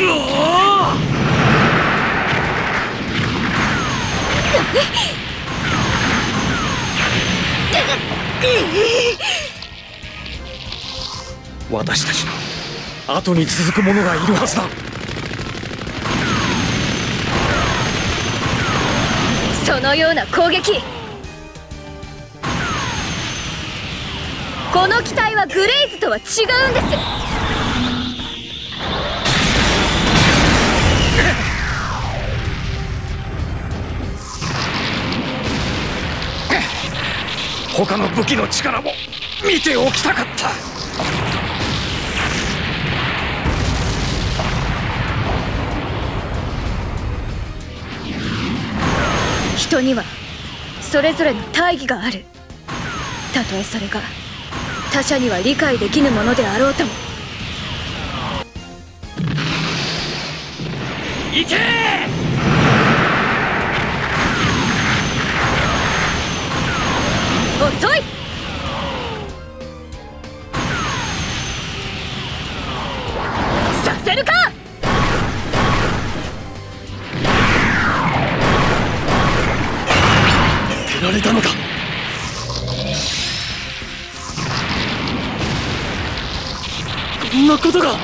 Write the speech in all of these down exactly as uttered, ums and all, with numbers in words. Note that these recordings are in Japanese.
私たちの後に続く者がいるはずだ。 そのような攻撃、この機体はグレイズとは違うんです。 他の武器の力も見ておきたかった。 人にはそれぞれの大義がある。たとえそれが他者には理解できぬものであろうとも。 行け！ 遅い！させるか！ やられたのか。こんなことが。うわ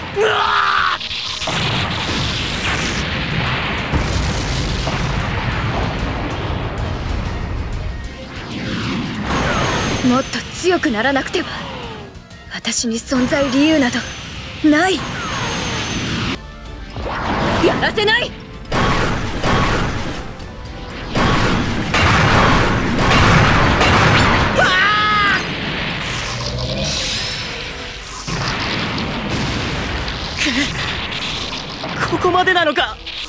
もっと強くならなくては。私に存在理由などない。やらせない。 ここまでなのか。